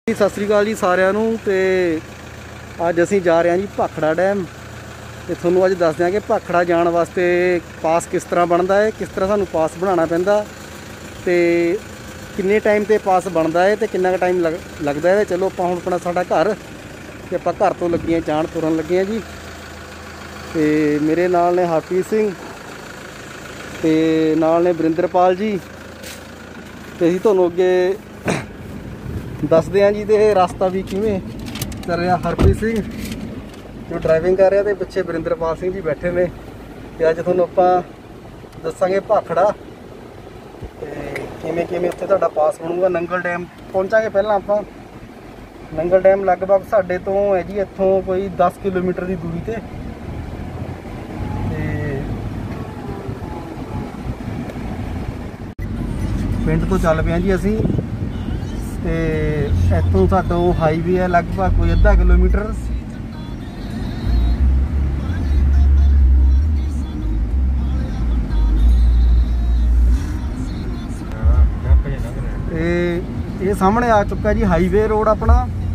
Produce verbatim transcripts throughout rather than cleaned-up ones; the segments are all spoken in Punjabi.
सत श्री अकाल जी सारिਆਂ ਨੂੰ। ਤੇ ਅੱਜ ਅਸੀਂ ਜਾ ਰਹੇ ਹਾਂ ਜੀ ਭਾਖੜਾ ਡੈਮ। ਤੇ ਤੁਹਾਨੂੰ ਅੱਜ ਦੱਸ ਦਿਆਂ ਕਿ ਭਾਖੜਾ ਜਾਣ ਵਾਸਤੇ ਪਾਸ ਕਿਸ ਤਰ੍ਹਾਂ ਬਣਦਾ ਹੈ, ਕਿਸ ਤਰ੍ਹਾਂ ਸਾਨੂੰ ਪਾਸ ਬਣਾਉਣਾ ਪੈਂਦਾ ਤੇ ਕਿੰਨੇ ਟਾਈਮ ਤੇ ਪਾਸ ਬਣਦਾ ਹੈ ਤੇ ਕਿੰਨਾ ਕੁ ਟਾਈਮ ਲੱਗਦਾ ਹੈ। ਚਲੋ ਆਪਾਂ ਹੁਣ ਆਪਣਾ ਸਾਡਾ ਘਰ ਤੇ ਆਪਾਂ ਘਰ ਤੋਂ ਲੱਗੀਆਂ ਜਾਣ ਤੁਰਨ ਲੱਗੇ ਹਾਂ ਜੀ। ਤੇ ਮੇਰੇ ਨਾਲ ਨੇ ਹਰਪ੍ਰੀਤ ਸਿੰਘ ਤੇ ਨਾਲ ਨੇ ਵਰਿੰਦਰਪਾਲ ਜੀ। ਤੇ ਅਸੀਂ ਤੁਹਾਨੂੰ ਅੱਗੇ ਦੱਸਦੇ ਹਾਂ ਜੀ। ਤੇ ਰਸਤਾ ਵੀ ਕਿਵੇਂ ਚੱਲ ਰਿਹਾ। ਹਰਪ੍ਰੀਤ ਸਿੰਘ ਜੋ ਡਰਾਈਵਿੰਗ ਕਰ ਰਿਹਾ ਤੇ ਪਿੱਛੇ ਵਰਿੰਦਰਪਾਲ ਸਿੰਘ ਜੀ ਬੈਠੇ ਨੇ। ਤੇ ਅੱਜ ਤੁਹਾਨੂੰ ਆਪਾਂ ਦੱਸਾਂਗੇ ਭਾਖੜਾ ਤੇ ਕਿਵੇਂ ਕਿਵੇਂ ਉੱਥੇ ਤੁਹਾਡਾ ਪਾਸ ਬਣੂਗਾ। ਨੰਗਲ ਡੈਮ ਪਹੁੰਚਾਂਗੇ। ਪਹਿਲਾਂ ਆਪਾਂ ਨੰਗਲ ਡੈਮ ਲਗਭਗ ਸਾਡੇ ਤੋਂ ਹੈ ਜੀ ਇੱਥੋਂ ਕੋਈ ਦਸ ਕਿਲੋਮੀਟਰ ਦੀ ਦੂਰੀ ਤੇ। ਤੇ ਪਿੰਡ ਤੋਂ ਚੱਲ ਪਿਆ ਜੀ ਅਸੀਂ। ਤੇ ਇੱਥੋਂ ਸਾਡਾ ਹਾਈਵੇ ਹੈ ਲਗਭਗ ਕੋਈ ਅੱਧਾ ਕਿਲੋਮੀਟਰ। ਤੇ ਇਹ ਸਾਹਮਣੇ ਆ ਚੁੱਕਾ ਜੀ ਹਾਈਵੇ ਰੋਡ ਆਪਣਾ।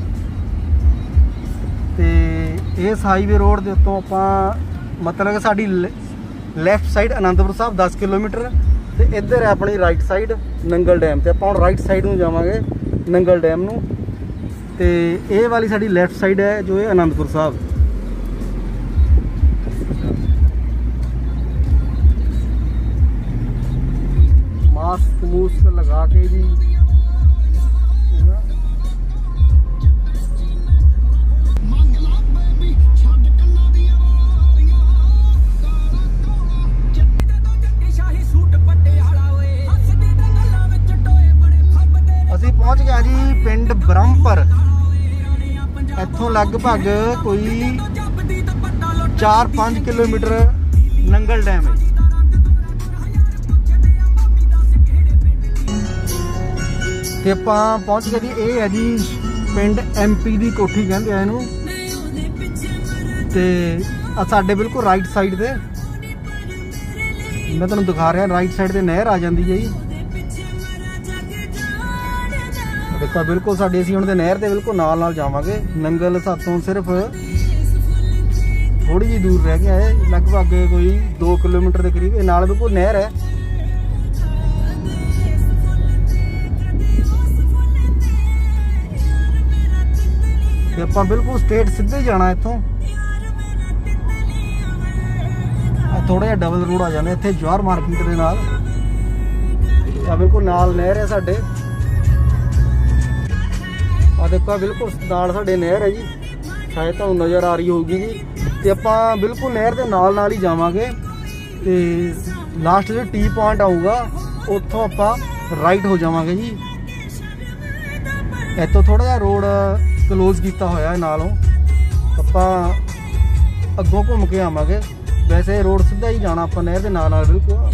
ਤੇ ਇਸ ਹਾਈਵੇ ਰੋਡ ਦੇ ਉੱਤੋਂ ਆਪਾਂ ਮਤਲਬ ਕਿ ਸਾਡੀ ਲੈਫਟ ਸਾਈਡ ਅਨੰਦਪੁਰ ਸਾਹਿਬ ਦਸ ਕਿਲੋਮੀਟਰ ਤੇ ਇੱਧਰ ਹੈ ਆਪਣੀ ਰਾਈਟ ਸਾਈਡ ਨੰਗਲ ਡੈਮ। ਤੇ ਆਪਾਂ ਹੁਣ ਰਾਈਟ ਸਾਈਡ ਨੂੰ ਜਾਵਾਂਗੇ ਨੰਗਲ ਡੈਮ ਨੂੰ। ਤੇ ਇਹ ਵਾਲੀ ਸਾਡੀ ਲੈਫਟ ਸਾਈਡ ਹੈ ਜੋ ਹੈ ਅਨੰਦਪੁਰ ਸਾਹਿਬ। ਮਾਸਕ ਮੂਸਕ ਲਗਾ ਕੇ ਜੀ ਅਸੀਂ ਪਹੁੰਚ ਗਿਆ ਜੀ ਪਿੰਡ ਬ੍ਰਹਮਪੁਰ। ਇੱਥੋਂ ਲਗਭਗ ਕੋਈ ਚਾਰ ਪੰਜ ਕਿਲੋਮੀਟਰ ਨੰਗਲ ਡੈਮ ਹੈ। ਤੇ ਆਪਾਂ ਪਹੁੰਚ ਗਏ ਜੀ। ਇਹ ਹੈ ਜੀ ਪਿੰਡ ਐਮਪੀ ਦੀ ਕੋਠੀ ਕਹਿੰਦੇ ਆ ਇਹਨੂੰ। ਤੇ ਆ ਸਾਡੇ ਬਿਲਕੁਲ ਰਾਈਟ ਸਾਈਡ ਤੇ ਮੈਂ ਤੁਹਾਨੂੰ ਦਿਖਾ ਰਿਹਾ ਰਾਈਟ ਸਾਈਡ ਤੇ ਨਹਿਰ ਆ ਜਾਂਦੀ ਹੈ ਜੀ। ਦੇਖੋ ਬਿਲਕੁਲ ਸਾਡੇ ਅਸੀਂ ਹੁਣ ਤੇ ਨਹਿਰ ਦੇ ਬਿਲਕੁਲ ਨਾਲ ਨਾਲ ਜਾਵਾਂਗੇ। ਨੰਗਲ ਸਾਤੋਂ ਸਿਰਫ ਥੋੜੀ ਜਿਹੀ ਦੂਰ ਰਹਿ ਗਿਆ ਹੈ ਲਗਭਗ ਕੋਈ ਦੋ ਕਿਲੋਮੀਟਰ ਦੇ ਕਰੀਬ। ਇਹ ਨਾਲ ਬਿਲਕੁਲ ਨਹਿਰ ਹੈ। ਤੇ ਆਪਾਂ ਬਿਲਕੁਲ ਸਟੇਟ ਸਿੱਧੇ ਜਾਣਾ ਇੱਥੋਂ। ਥੋੜਾ ਜਿਹਾ ਡਬਲ ਰੋਡ ਆ ਜਾਂਦਾ ਇੱਥੇ ਜਵਾਹਰ ਮਾਰਕੀਟ ਦੇ ਨਾਲ। ਆ ਬਿਲਕੁਲ ਨਾਲ ਨਹਿਰ ਹੈ ਸਾਡੇ। ਆ ਦੇਖੋ ਬਿਲਕੁਲ ਨਾਲ ਸਾਡੇ ਨਹਿਰ ਹੈ ਜੀ। ਸ਼ਾਇਦ ਤੁਹਾਨੂੰ ਨਜ਼ਰ ਆ ਰਹੀ ਹੋਊਗੀ ਜੀ। ਤੇ ਆਪਾਂ ਬਿਲਕੁਲ ਨਹਿਰ ਦੇ ਨਾਲ ਨਾਲ ਹੀ ਜਾਵਾਂਗੇ। ਤੇ ਲਾਸਟ ਜੋ ਟੀ ਪੁਆਇੰਟ ਆਊਗਾ ਉੱਥੋਂ ਆਪਾਂ ਰਾਈਟ ਹੋ ਜਾਵਾਂਗੇ ਜੀ। ਇੱਥੋਂ ਥੋੜਾ ਜਿਹਾ ਰੋਡ ਕਲੋਜ਼ ਕੀਤਾ ਹੋਇਆ ਨਾਲੋਂ। ਆਪਾਂ ਅੱਗੋਂ ਘੁੰਮ ਕੇ ਆਵਾਂਗੇ। ਵੈਸੇ ਰੋਡ ਸਿੱਧਾ ਹੀ ਜਾਣਾ ਆਪਾਂ ਨਹਿਰ ਦੇ ਨਾਲ ਨਾਲ ਬਿਲਕੁਲ।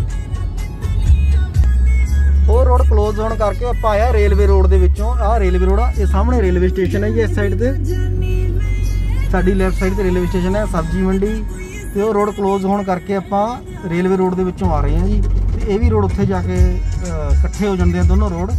ਉਹ ਰੋਡ ਕਲੋਜ਼ ਹੋਣ ਕਰਕੇ ਆਪਾਂ ਆਇਆ ਰੇਲਵੇ ਰੋਡ ਦੇ ਵਿੱਚੋਂ। ਆਹ ਰੇਲਵੇ ਰੋਡ ਆ। ਇਹ ਸਾਹਮਣੇ ਰੇਲਵੇ ਸਟੇਸ਼ਨ ਹੈ ਜੀ ਇਸ ਸਾਈਡ ਤੇ। ਸਾਡੀ ਲੈਫਟ ਸਾਈਡ ਤੇ ਰੇਲਵੇ ਸਟੇਸ਼ਨ ਹੈ ਸਬਜ਼ੀ ਮੰਡੀ। ਤੇ ਉਹ ਰੋਡ ਕਲੋਜ਼ ਹੋਣ ਕਰਕੇ ਆਪਾਂ ਰੇਲਵੇ ਰੋਡ ਦੇ ਵਿੱਚੋਂ ਆ ਰਹੇ ਹਾਂ ਜੀ। ਤੇ ਇਹ ਵੀ ਰੋਡ ਉੱਥੇ ਜਾ ਕੇ ਇਕੱਠੇ ਹੋ ਜਾਂਦੇ ਆ ਦੋਨੋਂ ਰੋਡ।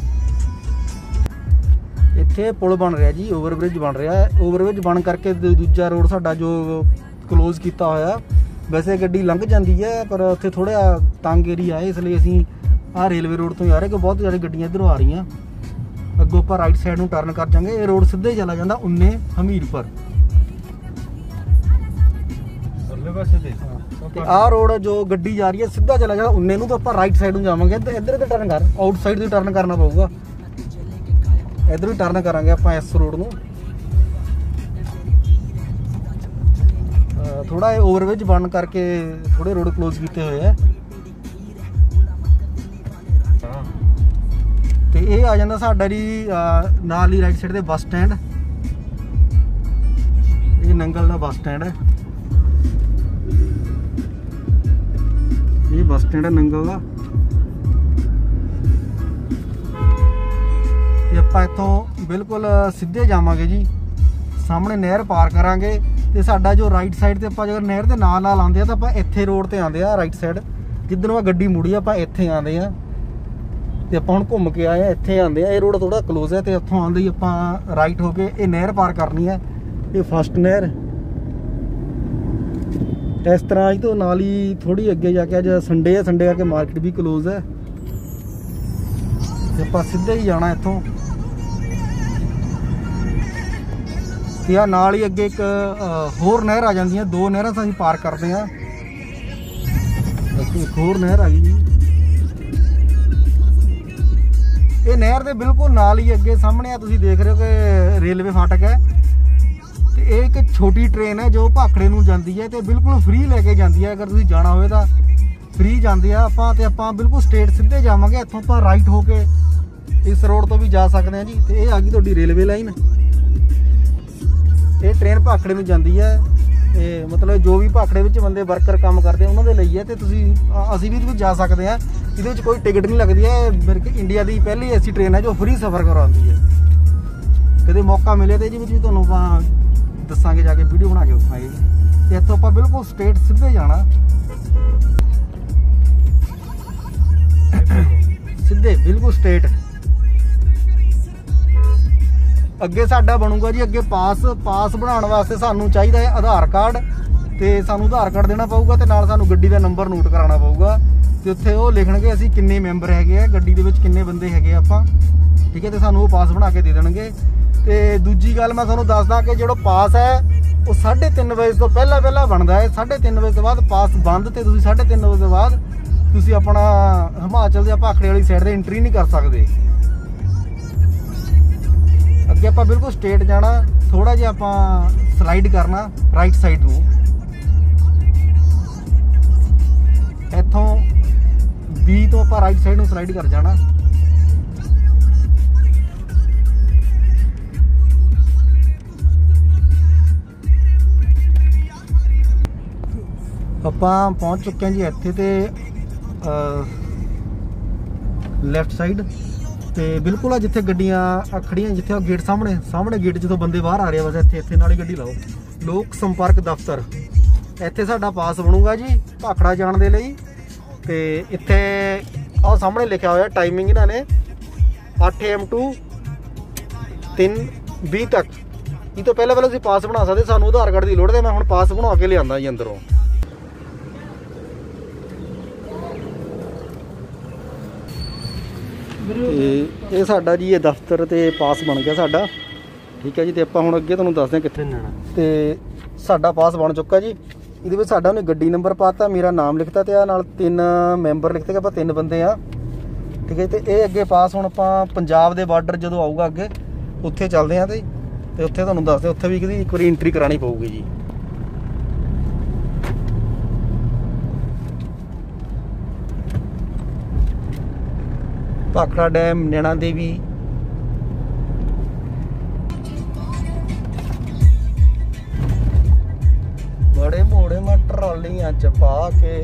ਇੱਥੇ ਪੁਲ ਬਣ ਰਿਹਾ ਜੀ, ਓਵਰ ਬ੍ਰਿਜ ਬਣ ਰਿਹਾ। ਓਵਰ ਬ੍ਰਿਜ ਬਣ ਕਰਕੇ ਦੂਜਾ ਰੋਡ ਸਾਡਾ ਜੋ ਕਲੋਜ਼ ਕੀਤਾ ਹੋਇਆ। ਵੈਸੇ ਗੱਡੀ ਲੰਘ ਜਾਂਦੀ ਹੈ ਪਰ ਉੱਥੇ ਥੋੜ੍ਹਾ ਤੰਗ ਏਰੀਆ ਹੈ, ਇਸ ਲਈ ਅਸੀਂ ਆਹ ਰੇਲਵੇ ਰੋਡ ਤੋਂ ਹੀ ਆ ਰਹੇ ਕਿ ਬਹੁਤ ਜ਼ਿਆਦਾ ਗੱਡੀਆਂ ਇੱਧਰੋਂ ਆ ਰਹੀਆਂ। ਅੱਗੋਂ ਆਪਾਂ ਰਾਈਟ ਸਾਈਡ ਨੂੰ ਟਰਨ ਕਰ ਜਾਂਗੇ। ਇਹ ਰੋਡ ਸਿੱਧਾ ਹੀ ਚਲਾ ਜਾਂਦਾ ਉਨੇ ਹਮੀਰਪੁਰ। ਤੇ ਆਹ ਰੋਡ ਜੋ ਗੱਡੀ ਜਾ ਰਹੀ ਹੈ ਸਿੱਧਾ ਚਲਾ ਜਾਂਦਾ ਉਨੇ ਨੂੰ। ਤਾਂ ਆਪਾਂ ਰਾਈਟ ਸਾਈਡ ਨੂੰ ਜਾਵਾਂਗੇ। ਇੱਧਰ ਤੇ ਟਰਨ ਕਰ ਆਊਟ ਸਾਈਡ ਤੋਂ ਟਰਨ ਕਰਨਾ ਪਊਗਾ। ਇੱਧਰ ਵੀ ਟਰਨ ਕਰਾਂਗੇ ਆਪਾਂ ਇਸ ਰੋਡ ਨੂੰ। ਥੋੜਾ ਓਵਰਬ੍ਰਿਜ ਬਣ ਕਰਕੇ ਥੋੜੇ ਰੋਡ ਕਲੋਜ਼ ਕੀਤੇ ਹੋਏ ਆ। ਤੇ ਇਹ ਆ ਜਾਂਦਾ ਸਾਡਾ ਜੀ ਨਾਲ ਹੀ ਰਾਈਟ ਸਾਈਡ ਤੇ ਬੱਸ ਸਟੈਂਡ। ਇਹ ਨੰਗਲ ਦਾ ਬੱਸ ਸਟੈਂਡ ਹੈ। ਇਹ ਬੱਸ ਸਟੈਂਡ ਹੈ ਨੰਗਲ ਦਾ। ਤੇ ਆਪਾਂ ਇੱਥੋਂ ਬਿਲਕੁਲ ਸਿੱਧੇ ਜਾਵਾਂਗੇ ਜੀ। ਸਾਹਮਣੇ ਨਹਿਰ ਪਾਰ ਕਰਾਂਗੇ। ਤੇ ਸਾਡਾ ਜੋ ਰਾਈਟ ਸਾਈਡ ਤੇ ਆਪਾਂ ਜਦੋਂ ਨਹਿਰ ਦੇ ਨਾਲ ਨਾਲ ਆਉਂਦੇ ਆ ਤਾਂ ਆਪਾਂ ਇੱਥੇ ਰੋਡ ਤੇ ਆਉਂਦੇ ਆ ਰਾਈਟ ਸਾਈਡ। ਜਿੱਧਰੋਂ ਆ ਗੱਡੀ ਮੁੜੀ ਆਪਾਂ ਇੱਥੇ ਆਉਂਦੇ ਆ। ਤੇ ਆਪਾਂ ਹੁਣ ਘੁੰਮ ਕੇ ਆਏ ਆ, ਇੱਥੇ ਆਉਂਦੇ ਆ। ਇਹ ਰੋਡ ਥੋੜਾ ਕਲੋਜ਼ ਹੈ ਤੇ ਇੱਥੋਂ ਆਉਂਦੇ ਹੀ ਆਪਾਂ ਰਾਈਟ ਹੋ ਕੇ ਇਹ ਨਹਿਰ ਪਾਰ ਕਰਨੀ ਹੈ। ਇਹ ਫਸਟ ਨਹਿਰ ਇਸ ਤਰ੍ਹਾਂ ਹੀ ਤੋਂ ਨਾਲ ਹੀ ਥੋੜੀ ਅੱਗੇ ਜਾ ਕੇ ਅੱਜ ਸੰਡੇ ਹੈ, ਸੰਡੇ ਕਰਕੇ ਮਾਰਕੀਟ ਵੀ ਕਲੋਜ਼ ਹੈ ਤੇ ਆਪਾਂ ਸਿੱਧੇ ਹੀ ਜਾਣਾ ਇੱਥੋਂ। ਤੇ ਆ ਨਾਲ ਹੀ ਅੱਗੇ ਇੱਕ ਹੋਰ ਨਹਿਰ ਆ ਜਾਂਦੀਆਂ, ਦੋ ਨਹਿਰਾਂ ਅਸੀਂ ਪਾਰ ਕਰਦੇ ਆ। ਇੱਕ ਹੋਰ ਨਹਿਰ ਆ ਗਈ ਜੀ। ਇਹ ਨਹਿਰ ਦੇ ਬਿਲਕੁਲ ਨਾਲ ਹੀ ਅੱਗੇ ਸਾਹਮਣੇ ਆ ਤੁਸੀਂ ਦੇਖ ਰਹੇ ਹੋ ਕਿ ਰੇਲਵੇ ਫਾਟਕ ਹੈ ਤੇ ਇਹ ਇੱਕ ਛੋਟੀ ਟ੍ਰੇਨ ਹੈ ਜੋ ਭਾਖੜੇ ਨੂੰ ਜਾਂਦੀ ਹੈ ਤੇ ਬਿਲਕੁਲ ਫ੍ਰੀ ਲੈ ਕੇ ਜਾਂਦੀ ਹੈ। ਅਗਰ ਤੁਸੀਂ ਜਾਣਾ ਹੋਵੇ ਤਾਂ ਫ੍ਰੀ ਜਾਂਦੇ ਆ ਆਪਾਂ ਤੇ ਆਪਾਂ ਬਿਲਕੁਲ ਸਟੇਟ ਸਿੱਧੇ ਜਾਵਾਂਗੇ। ਇੱਥੋਂ ਆਪਾਂ ਰਾਈਟ ਹੋ ਕੇ ਇਸ ਰੋਡ ਤੋਂ ਵੀ ਜਾ ਸਕਦੇ ਹਾਂ ਜੀ। ਤੇ ਇਹ ਆ ਗਈ ਤੁਹਾਡੀ ਰੇਲਵੇ ਲਾਈਨ। ਇਹ ਟ੍ਰੇਨ ਭਾਖੜੇ ਨੂੰ ਜਾਂਦੀ ਹੈ। ਇਹ ਮਤਲਬ ਜੋ ਵੀ ਭਾਖੜੇ ਵਿੱਚ ਬੰਦੇ ਵਰਕਰ ਕੰਮ ਕਰਦੇ ਉਹਨਾਂ ਦੇ ਲਈ ਹੈ ਤੇ ਤੁਸੀਂ ਅਸੀਂ ਵੀ ਇਹਦੇ ਵਿੱਚ ਜਾ ਸਕਦੇ ਹਾਂ। ਇਹਦੇ ਵਿੱਚ ਕੋਈ ਟਿਕਟ ਨਹੀਂ ਲੱਗਦੀ ਹੈ। ਇੰਡੀਆ ਦੀ ਪਹਿਲੀ ਐਸੀ ਟ੍ਰੇਨ ਹੈ ਜੋ ਫ੍ਰੀ ਸਫ਼ਰ ਕਰਵਾਉਂਦੀ ਹੈ। ਕਦੇ ਮੌਕਾ ਮਿਲੇ ਤੇ ਇਹਦੇ ਵਿੱਚ ਵੀ ਤੁਹਾਨੂੰ ਆਪਾਂ ਦੱਸਾਂਗੇ, ਜਾ ਕੇ ਵੀਡੀਓ ਬਣਾ ਕੇ ਦਿਖਾਵਾਂਗੇ। ਤੇ ਇੱਥੋਂ ਆਪਾਂ ਬਿਲਕੁਲ ਸਟੇਟ ਸਿੱਧੇ ਜਾਣਾ, ਸਿੱਧੇ ਬਿਲਕੁਲ ਸਟੇਟ। ਅੱਗੇ ਸਾਡਾ ਬਣੂਗਾ ਜੀ ਅੱਗੇ ਪਾਸ ਪਾਸ ਬਣਾਉਣ ਵਾਸਤੇ ਸਾਨੂੰ ਚਾਹੀਦਾ ਹੈ ਆਧਾਰ ਕਾਰਡ ਤੇ ਸਾਨੂੰ ਆਧਾਰ ਕਾਰਡ ਦੇਣਾ ਪਊਗਾ ਤੇ ਨਾਲ ਸਾਨੂੰ ਗੱਡੀ ਦਾ ਨੰਬਰ ਨੋਟ ਕਰਾਉਣਾ ਪਊਗਾ ਤੇ ਉੱਥੇ ਉਹ ਲਿਖਣਗੇ ਅਸੀਂ ਕਿੰਨੇ ਮੈਂਬਰ ਹੈਗੇ ਆ ਗੱਡੀ ਦੇ ਵਿੱਚ, ਕਿੰਨੇ ਬੰਦੇ ਹੈਗੇ ਆਪਾਂ, ਠੀਕ ਹੈ। ਤੇ ਸਾਨੂੰ ਉਹ ਪਾਸ ਬਣਾ ਕੇ ਦੇ ਦੇਣਗੇ। ਤੇ ਦੂਜੀ ਗੱਲ ਮੈਂ ਤੁਹਾਨੂੰ ਦੱਸਦਾ ਕਿ ਜਿਹੜਾ ਪਾਸ ਹੈ ਉਹ ਸਾਢੇ ਤਿੰਨ ਵਜੇ ਤੋਂ ਪਹਿਲਾਂ ਪਹਿਲਾਂ ਬਣਦਾ ਹੈ। ਸਾਢੇ ਤਿੰਨ ਵਜੇ ਤੋਂ ਬਾਅਦ ਪਾਸ ਬੰਦ ਤੇ ਤੁਸੀਂ ਸਾਢੇ ਤਿੰਨ ਵਜੇ ਤੋਂ ਬਾਅਦ ਤੁਸੀਂ ਆਪਣਾ ਹਿਮਾਚਲ ਦੇ ਭਾਖੜੇ ਵਾਲੀ ਸਾਈਡ ਤੇ ਐਂਟਰੀ ਨਹੀਂ ਕਰ ਸਕਦੇ। ਅੱਗੇ ਆਪਾਂ ਬਿਲਕੁਲ ਸਟੇਟ ਜਾਣਾ, ਥੋੜਾ ਜਿਹਾ ਆਪਾਂ ਸਲਾਈਡ ਕਰਨਾ ਰਾਈਟ ਸਾਈਡ ਨੂੰ। ਇੱਥੋਂ ਬੀ ਤੋਂ ਆਪਾਂ ਰਾਈਟ ਸਾਈਡ ਨੂੰ ਸਲਾਈਡ ਕਰ ਜਾਣਾ। ਆਪਾਂ ਪਹੁੰਚ ਚੁੱਕੇ ਹਾਂ ਜੀ ਇੱਥੇ ਤੇ ਲੈਫਟ ਸਾਈਡ ਤੇ ਬਿਲਕੁਲ ਆ ਜਿੱਥੇ ਗੱਡੀਆਂ ਖੜੀਆਂ, ਜਿੱਥੇ ਉਹ ਗੇਟ ਸਾਹਮਣੇ ਸਾਹਮਣੇ ਗੇਟ ਜਦੋਂ ਬੰਦੇ ਬਾਹਰ ਆ ਰਹੇ ਆ ਬਸ ਇੱਥੇ ਇੱਥੇ ਨਾਲ ਹੀ ਗੱਡੀ ਲਾਓ। ਲੋਕ ਸੰਪਰਕ ਦਫ਼ਤਰ, ਇੱਥੇ ਸਾਡਾ ਪਾਸ ਬਣੂਗਾ ਜੀ ਭਾਖੜਾ ਜਾਣ ਦੇ ਲਈ। ਤੇ ਇੱਥੇ ਆਹ ਸਾਹਮਣੇ ਲਿਖਿਆ ਹੋਇਆ ਟਾਈਮਿੰਗ ਇਹਨਾਂ ਨੇ ਅੱਠ ਏ ਐਮ ਟੂ ਤਿੰਨ ਵੀਹ ਤੱਕ। ਇਹ ਤੋਂ ਪਹਿਲਾਂ ਪਹਿਲਾਂ ਤੁਸੀਂ ਪਾਸ ਬਣਾ ਸਕਦੇ, ਸਾਨੂੰ ਆਧਾਰ ਕਾਰਡ ਦੀ ਲੋੜ ਤੇ ਮੈਂ ਹੁਣ ਪਾਸ ਬਣਾ ਕੇ ਲਿਆਂਦਾ ਜੀ ਅੰਦਰੋਂ। ਤੇ ਇਹ ਸਾਡਾ ਜੀ ਇਹ ਦਫ਼ਤਰ ਤੇ ਪਾਸ ਬਣ ਗਿਆ ਸਾਡਾ, ਠੀਕ ਹੈ ਜੀ। ਤੇ ਆਪਾਂ ਹੁਣ ਅੱਗੇ ਤੁਹਾਨੂੰ ਦੱਸਦੇ ਹਾਂ ਕਿੱਥੇ ਜਾਣਾ। ਤੇ ਸਾਡਾ ਪਾਸ ਬਣ ਚੁੱਕਾ ਜੀ। ਇਹਦੇ ਵਿੱਚ ਸਾਡਾ ਉਹਨੇ ਗੱਡੀ ਨੰਬਰ ਪਾਤਾ, ਮੇਰਾ ਨਾਮ ਲਿਖਤਾ ਤੇ ਆ ਨਾਲ ਤਿੰਨ ਮੈਂਬਰ ਲਿਖਤੇ ਕਿ ਆਪਾਂ ਤਿੰਨ ਬੰਦੇ ਆ, ਠੀਕ ਹੈ। ਤੇ ਇਹ ਅੱਗੇ ਪਾਸ ਹੁਣ ਆਪਾਂ ਪੰਜਾਬ ਦੇ ਬਾਰਡਰ ਜਦੋਂ ਆਊਗਾ ਅੱਗੇ ਉੱਥੇ ਚੱਲਦੇ ਹਾਂ ਤੇ ਤੇ ਉੱਥੇ ਤੁਹਾਨੂੰ ਦੱਸਦੇ ਉੱਥੇ ਵੀ ਇੱਕ ਵਾਰੀ ਐਂਟਰੀ ਕਰਾਉਣੀ ਪਊਗੀ ਜੀ। ਭਾਖੜਾ ਡੈਮ, ਨੈਣਾ ਦੇਵੀ, ਬੜੇ ਮੋੜੇ ਮੈਂ ਟਰਾਲੀਆਂ ਚ ਪਾ ਕੇ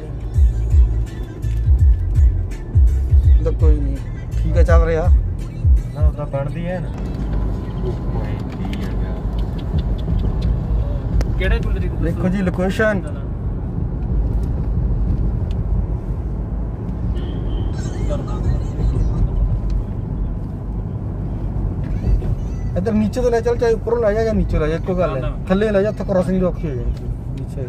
ਤਾਂ ਕੋਈ ਨਹੀਂ, ਠੀਕ ਹੈ ਚੱਲ ਰਿਹਾ ਨਾ ਉਹਦਾ ਬਣਦੀ ਹੈ ਨਾ। ਕਿਹੜੇ ਗੁਲਰੀ ਦੇਖੋ ਜੀ ਲੋਕੇਸ਼ਨ इधर नीचे तो ले चल, चाहे ऊपर ले जा या नीचे ले जा, कोई गल है। थल्ले ले जा, तो क्रॉसिंग औखी हो जाएगी नीचे।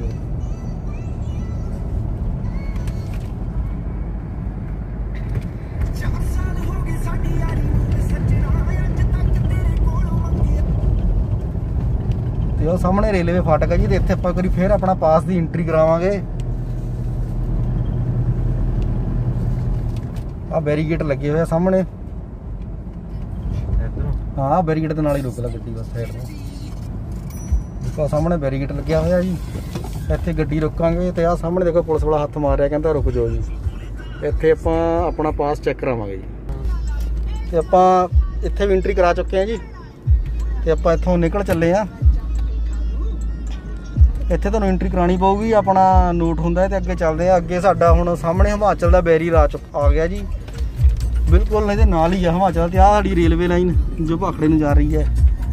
तो सामने रेलवे फाटक है जी। इत्थे आपां करी फिर अपना पास की एंट्री करावांगे। आ बैरीगेट लगे हुए सामने, हाँ बैरीगेट के नाल ही रुक ला गड्डी बस साइड में। देखो सामने बैरीगेट लग्या होया जी, इत्थे गड्डी रोकांगे। ते आ सामने देखो पुलिस वाला हत्थ मार रहा, कहंदा रुक जाओ जी। इत्थे आपां अपना पास चैक करावांगे जी। ते आपां इत्थे भी एंट्री करा चुके हैं जी। ते आपां इत्थों निकल चले आ। इत्थे तुहानूं एंट्री करानी पऊगी, अपना नोट हुंदा है। ते अगे चलदे आ। अगे साडा हुण सामने हिमाचल दा बैरीयर आ चुक आ गया जी, बिल्कुल नहीं नाल ही है हिमाचल। ते आ साडी रेलवे लाइन जो भाखड़े नूं जा रही है।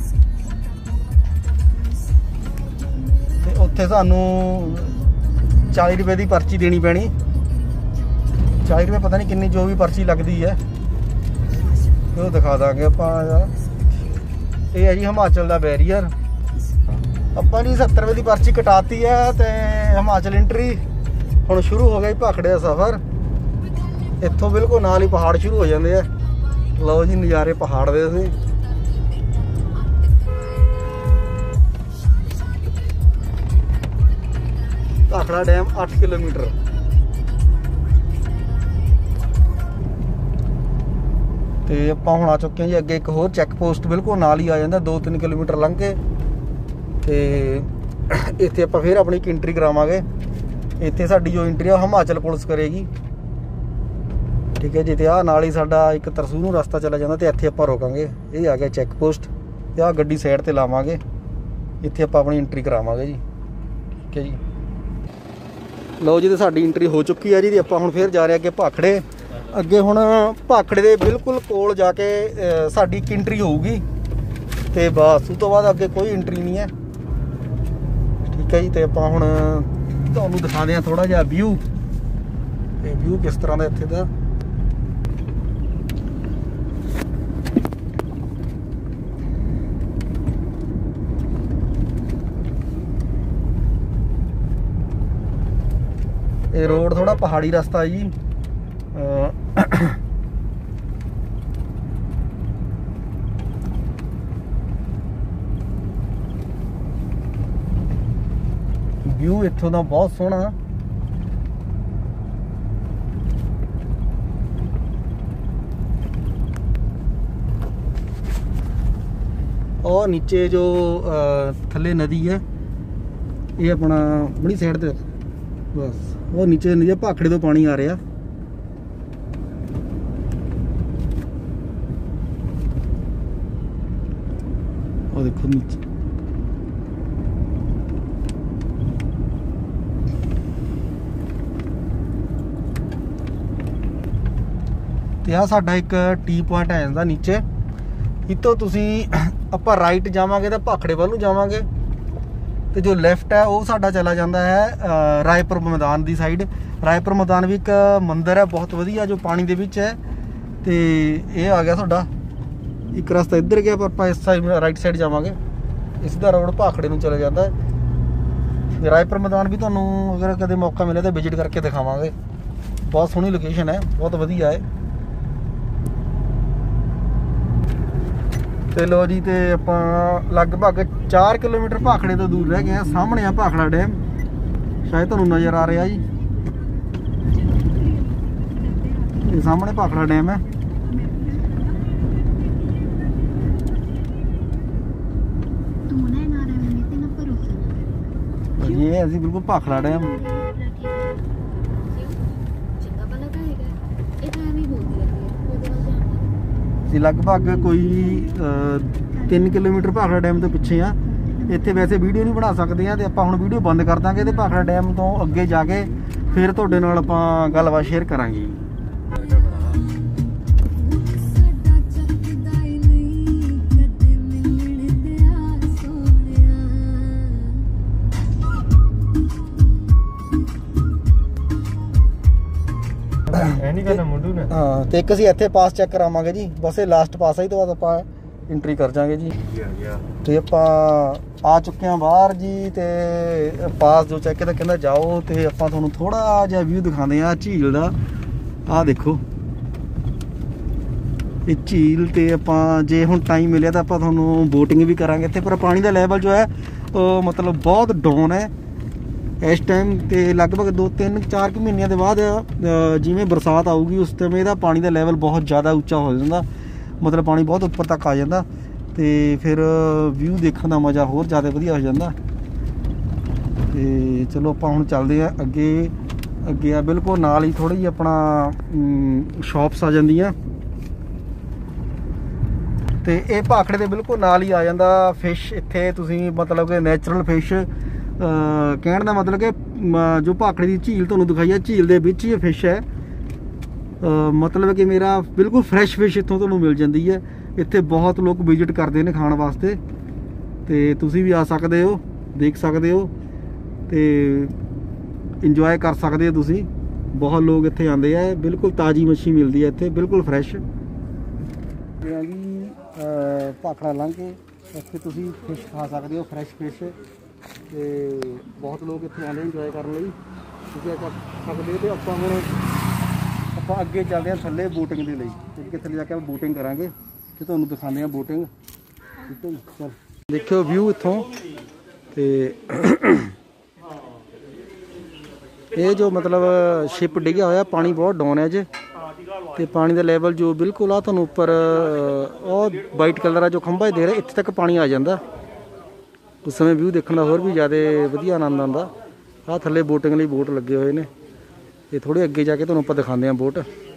ते उत्थे सानूं चालीस रुपए की पर्ची देनी पैनी, चालीस रुपए पता नहीं किन्नी जो भी पर्ची लगती है। ਉਹ ਦਿਖਾ ਦਾਂਗੇ ਆਪਾਂ। ਇਹ ਹੈ ਜੀ ਹਿਮਾਚਲ ਦਾ ਬੈਰੀਅਰ। ਆਪਾਂ ਜੀ ਸੱਤਰ ਰੁਪਏ ਦੀ ਪਰਚੀ ਕਟਾਤੀ ਹੈ ਤੇ ਹਿਮਾਚਲ ਐਂਟਰੀ ਹੁਣ ਸ਼ੁਰੂ ਹੋ ਗਿਆ ਜੀ ਭਾਖੜੇ ਦਾ ਸਫ਼ਰ। ਇੱਥੋਂ ਬਿਲਕੁਲ ਨਾਲ ਹੀ ਪਹਾੜ ਸ਼ੁਰੂ ਹੋ ਜਾਂਦੇ ਆ। ਲਓ ਜੀ ਨਜ਼ਾਰੇ ਪਹਾੜ ਦੇ ਅਸੀਂ। ਭਾਖੜਾ ਡੈਮ ਅੱਠ ਕਿਲੋਮੀਟਰ। ਤੇ ਆਪਾਂ ਹੁਣ ਆ ਚੁੱਕੇ ਹਾਂ ਜੀ ਅੱਗੇ। ਇੱਕ ਹੋਰ ਚੈੱਕ ਪੋਸਟ ਬਿਲਕੁਲ ਨਾਲ ਹੀ ਆ ਜਾਂਦਾ, ਦੋ ਤਿੰਨ ਕਿਲੋਮੀਟਰ ਲੰਘ ਕੇ। ਤੇ ਇੱਥੇ ਆਪਾਂ ਫਿਰ ਆਪਣੀ ਇੱਕ ਐਂਟਰੀ ਕਰਾਵਾਂਗੇ। ਇੱਥੇ ਸਾਡੀ ਜੋ ਐਂਟਰੀ ਆ ਹਿਮਾਚਲ ਪੁਲਿਸ ਕਰੇਗੀ, ਠੀਕ ਹੈ ਜੀ। ਤੇ ਆਹ ਨਾਲ ਹੀ ਸਾਡਾ ਇੱਕ ਤਰਸੂ ਨੂੰ ਰਸਤਾ ਚਲਾ ਜਾਂਦਾ ਤੇ ਇੱਥੇ ਆਪਾਂ ਰੋਕਾਂਗੇ। ਇਹ ਆ ਗਿਆ ਚੈੱਕ ਪੋਸਟ ਤੇ ਆਹ ਗੱਡੀ ਸਾਈਡ ਤੇ ਲਾਵਾਂਗੇ। ਇੱਥੇ ਆਪਾਂ ਆਪਣੀ ਐਂਟਰੀ ਕਰਾਵਾਂਗੇ ਜੀ, ਠੀਕ ਹੈ ਜੀ। ਲਓ ਜੀ ਤੇ ਸਾਡੀ ਐਂਟਰੀ ਹੋ ਚੁੱਕੀ ਹੈ ਜੀ। ਤੇ ਆਪਾਂ ਹੁਣ ਫਿਰ ਜਾ ਰਹੇ ਅੱਗੇ ਭਾਖੜੇ। ਅੱਗੇ ਹੁਣ ਭਾਖੜੇ ਦੇ ਬਿਲਕੁਲ ਕੋਲ ਜਾ ਕੇ ਸਾਡੀ ਇੱਕ ਐਂਟਰੀ ਹੋਊਗੀ ਤੇ ਬਸ ਉਸ ਤੋਂ ਬਾਅਦ ਅੱਗੇ ਕੋਈ ਐਂਟਰੀ ਨਹੀਂ ਹੈ, ਠੀਕ ਹੈ ਜੀ। ਤੇ ਆਪਾਂ ਹੁਣ ਤੁਹਾਨੂੰ ਦਿਖਾਉਂਦੇ ਹਾਂ ਥੋੜਾ ਜਿਹਾ ਵਿਊ। ਤੇ ਵਿਊ ਕਿਸ ਤਰ੍ਹਾਂ ਦਾ ਇੱਥੇ ਦਾ। ਇਹ ਰੋਡ ਥੋੜਾ ਪਹਾੜੀ ਰਸਤਾ ਹੈ ਜੀ। ਵਿਊ ਇੱਥੋਂ ਦਾ ਬਹੁਤ ਸੋਹਣਾ। और नीचे जो थले नदी है ये अपना बड़ी साइड ते बस वो नीचे नदी भाखड़े तो पानी आ रहा। और देखो नीचे ਤੇ ਆ ਸਾਡਾ ਇੱਕ ਟੀ ਪੁਆਇੰਟ ਆ ਜਾਂਦਾ ਨੀਚੇ। ਇੱਥੋਂ ਤੁਸੀਂ ਆਪਾਂ ਰਾਈਟ ਜਾਵਾਂਗੇ ਤਾਂ ਭਾਖੜੇ ਵੱਲ ਨੂੰ ਜਾਵਾਂਗੇ ਤੇ ਜੋ ਲੈਫਟ ਹੈ ਉਹ ਸਾਡਾ ਚਲਾ ਜਾਂਦਾ ਹੈ ਰਾਏਪੁਰ ਮੈਦਾਨ ਦੀ ਸਾਈਡ। ਰਾਏਪੁਰ ਮੈਦਾਨ ਵੀ ਇੱਕ ਮੰਦਿਰ ਹੈ ਬਹੁਤ ਵਧੀਆ ਜੋ ਪਾਣੀ ਦੇ ਵਿੱਚ ਹੈ। ਤੇ ਇਹ ਆ ਗਿਆ ਤੁਹਾਡਾ ਇੱਕ ਰਸਤਾ ਇੱਧਰ ਗਿਆ, ਪਰ ਆਪਾਂ ਇਸ ਸਾਈਡ ਰਾਈਟ ਸਾਈਡ ਜਾਵਾਂਗੇ। ਇਸ ਦਾ ਰੋਡ ਭਾਖੜੇ ਨੂੰ ਚਲਾ ਜਾਂਦਾ ਹੈ। ਰਾਏਪੁਰ ਮੈਦਾਨ ਵੀ ਤੁਹਾਨੂੰ ਅਗਰ ਕਦੇ ਮੌਕਾ ਮਿਲੇ ਤਾਂ ਵਿਜ਼ਿਟ ਕਰਕੇ ਦਿਖਾਵਾਂਗੇ। ਬਹੁਤ ਸੋਹਣੀ ਲੋਕੇਸ਼ਨ ਹੈ, ਬਹੁਤ ਵਧੀਆ ਹੈ। ਤੇ ਲੋ ਜੀ ਤੇ ਆਪਾਂ ਲਗਭਗ ਚਾਰ ਕਿਲੋਮੀਟਰ ਭਾਖੜੇ ਤੋਂ ਦੂਰ ਰਹਿ ਗਏ ਆ। ਸਾਹਮਣੇ ਆ ਭਾਖੜਾ ਡੈਮ, ਸ਼ਾਇਦ ਤੁਹਾਨੂੰ ਨਜ਼ਰ ਆ ਰਿਹਾ ਜੀ। ਇਹ ਸਾਹਮਣੇ ਭਾਖੜਾ ਡੈਮ ਹੈ। ਇਹ ਅਸੀਂ ਬਿਲਕੁਲ ਭਾਖੜਾ ਡੈਮ। ਅਸੀਂ ਲਗਭਗ ਕੋਈ ਤਿੰਨ ਕਿਲੋਮੀਟਰ ਭਾਖੜਾ ਡੈਮ ਤੋਂ ਪਿੱਛੇ ਆ। ਇੱਥੇ ਵੈਸੇ ਵੀਡੀਓ ਨਹੀਂ ਬਣਾ ਸਕਦੇ ਆ ਤੇ ਆਪਾਂ ਹੁਣ ਵੀਡੀਓ ਬੰਦ ਕਰ ਦਾਂਗੇ ਤੇ ਭਾਖੜਾ ਡੈਮ ਤੋਂ ਅੱਗੇ ਜਾ ਕੇ ਫਿਰ ਤੁਹਾਡੇ ਨਾਲ ਆਪਾਂ ਗੱਲਬਾਤ ਸ਼ੇਅਰ ਕਰਾਂਗੇ। ਹਾਂ ਤੇ ਇੱਕ ਅਸੀਂ ਇੱਥੇ ਪਾਸ ਚੈੱਕ ਕਰਾਵਾਂਗੇ ਜੀ। ਬਸ ਇਹ ਲਾਸਟ ਪਾਸ ਹੈ, ਤੋਂ ਬਾਅਦ ਆਪਾਂ ਐਂਟਰੀ ਕਰ ਜਾਾਂਗੇ ਜੀ। ਤੇ ਆਪਾਂ ਆ ਚੁੱਕੇ ਹਾਂ ਬਾਹਰ ਜੀ। ਤੇ ਪਾਸ ਜੋ ਚੈੱਕ ਤਾਂ ਕਹਿੰਦਾ ਜਾਓ। ਤੇ ਆਪਾਂ ਤੁਹਾਨੂੰ ਥੋੜਾ ਜਿਹਾ ਵਿਊ ਦਿਖਾਉਂਦੇ ਆ ਝੀਲ ਦਾ। ਆਹ ਦੇਖੋ ਇਹ ਝੀਲ। ਤੇ ਆਪਾਂ ਜੇ ਹੁਣ ਟਾਈਮ ਮਿਲਿਆ ਤਾਂ ਆਪਾਂ ਤੁਹਾਨੂੰ ਬੋਟਿੰਗ ਵੀ ਕਰਾਂਗੇ ਇੱਥੇ। ਪਰ ਪਾਣੀ ਦਾ ਲੈਵਲ ਜੋ ਹੈ ਉਹ ਮਤਲਬ ਬਹੁਤ ਡਾਊਨ ਹੈ ਇਸ ਟਾਈਮ। ਤੇ ਲਗਭਗ ਦੋ ਤਿੰਨ ਚਾਰ ਕੁ ਮਹੀਨਿਆਂ ਦੇ ਬਾਅਦ ਜਿਵੇਂ ਬਰਸਾਤ ਆਊਗੀ ਉਸ ਟਾਈਮ ਇਹਦਾ ਪਾਣੀ ਦਾ ਲੈਵਲ ਬਹੁਤ ਜ਼ਿਆਦਾ ਉੱਚਾ ਹੋ ਜਾਂਦਾ, ਮਤਲਬ ਪਾਣੀ ਬਹੁਤ ਉੱਪਰ ਤੱਕ ਆ ਜਾਂਦਾ। ਤੇ ਫਿਰ ਵਿਊ ਦੇਖਣ ਦਾ ਮਜ਼ਾ ਹੋਰ ਜ਼ਿਆਦਾ ਵਧੀਆ ਹੋ ਜਾਂਦਾ। ਤੇ ਚਲੋ ਆਪਾਂ ਹੁਣ ਚੱਲਦੇ ਹਾਂ ਅੱਗੇ। ਅੱਗੇ ਆ ਬਿਲਕੁਲ ਨਾਲ ਹੀ ਥੋੜ੍ਹੀ ਜਿਹੀ ਆਪਣਾ ਸ਼ੌਪਸ ਆ ਜਾਂਦੀਆਂ। ਤੇ ਇਹ ਭਾਖੜੇ ਦੇ ਬਿਲਕੁਲ ਨਾਲ ਹੀ ਆ ਜਾਂਦਾ ਫਿਸ਼। ਇੱਥੇ ਤੁਸੀਂ ਮਤਲਬ ਕਿ ਨੈਚੁਰਲ ਫਿਸ਼, ਕਹਿਣ ਦਾ ਮਤਲਬ ਕਿ ਜੋ ਭਾਖੜੇ ਦੀ ਝੀਲ ਤੁਹਾਨੂੰ ਦਿਖਾਈ ਹੈ ਝੀਲ ਦੇ ਵਿੱਚ ਹੀ ਇਹ ਫਿਸ਼ ਹੈ। ਮਤਲਬ ਕਿ ਮੇਰਾ ਬਿਲਕੁਲ ਫਰੈਸ਼ ਫਿਸ਼ ਇੱਥੋਂ ਤੁਹਾਨੂੰ ਮਿਲ ਜਾਂਦੀ ਹੈ। ਇੱਥੇ ਬਹੁਤ ਲੋਕ ਵਿਜ਼ਿਟ ਕਰਦੇ ਨੇ ਖਾਣ ਵਾਸਤੇ ਤੇ ਤੁਸੀਂ ਵੀ ਆ ਸਕਦੇ ਹੋ, ਦੇਖ ਸਕਦੇ ਹੋ ਤੇ ਇੰਜੋਏ ਕਰ ਸਕਦੇ ਹੋ ਤੁਸੀਂ। ਬਹੁਤ ਲੋਕ ਇੱਥੇ ਆਉਂਦੇ ਆ। ਬਿਲਕੁਲ ਤਾਜ਼ੀ ਮੱਛੀ ਮਿਲਦੀ ਹੈ ਇੱਥੇ, ਬਿਲਕੁਲ ਫਰੈਸ਼। ਲੱਗੇ ਆ ਜੀ ਭਾਖੜਾ ਲੰਘ ਕੇ। ਇੱਥੇ ਤੁਸੀਂ ਫਿਸ਼ ਖਾ ਸਕਦੇ ਹੋ, ਫਰੈਸ਼ ਫਿਸ਼, ਤੇ ਬਹੁਤ ਲੋਕ ਇੱਥੇ ਆਉਂਦੇ ਇੰਜੋਏ ਕਰਨ ਲਈ। ਤੁਸੀਂ ਆ ਸਕਦੇ ਹੋ। ਤੇ ਆਪਾਂ ਹੁਣ ਆਪਾਂ ਅੱਗੇ ਚੱਲਦੇ ਹਾਂ ਥੱਲੇ ਬੋਟਿੰਗ ਦੇ ਲਈ, ਕਿਉਂਕਿ ਥੱਲੇ ਜਾ ਕੇ ਆਪਾਂ ਬੋਟਿੰਗ ਕਰਾਂਗੇ ਤੇ ਤੁਹਾਨੂੰ ਦਿਖਾਉਂਦੇ ਹਾਂ ਬੋਟਿੰਗ। ਠੀਕ ਹੈ ਜੀ, ਚਲ ਦੇਖਿਓ ਵਿਊ ਇੱਥੋਂ। ਤੇ ਇਹ ਜੋ ਮਤਲਬ ਸ਼ਿਪ ਡਿੱਗਿਆ ਹੋਇਆ, ਪਾਣੀ ਬਹੁਤ ਡਾਊਨ ਹੈ ਅੱਜ, ਤੇ ਪਾਣੀ ਦਾ ਲੈਵਲ ਜੋ ਬਿਲਕੁਲ ਆ ਤੁਹਾਨੂੰ ਉੱਪਰ ਉਹ ਵਾਈਟ ਕਲਰ ਆ ਜੋ ਖੰਭਾ ਦੇ ਰਿਹਾ, ਇੱਥੇ ਤੱਕ ਪਾਣੀ ਆ ਜਾਂਦਾ। ਉਸ ਸਮੇਂ ਵਿਊ ਦੇਖਣ ਦਾ ਹੋਰ ਵੀ ਜ਼ਿਆਦਾ ਵਧੀਆ ਆਨੰਦ ਆਉਂਦਾ। ਆਹ ਥੱਲੇ ਬੋਟਿੰਗ ਲਈ ਬੋਟ ਲੱਗੇ ਹੋਏ ਨੇ, ਤੇ ਥੋੜ੍ਹੇ ਅੱਗੇ ਜਾ ਕੇ ਤੁਹਾਨੂੰ ਆਪਾਂ ਦਿਖਾਉਂਦੇ ਹਾਂ ਬੋਟ।